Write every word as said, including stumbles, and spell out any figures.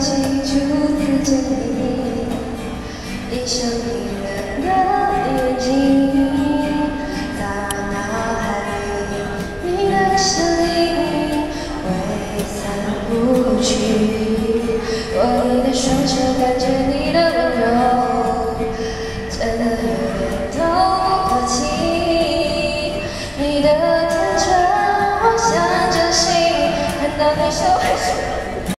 清楚自己，闭上迷人的眼睛，在脑海里，你的声音挥散不去。握你的双手，感觉你的温柔，真的有点透不过气。你的天真，我想珍惜，看到你手还是。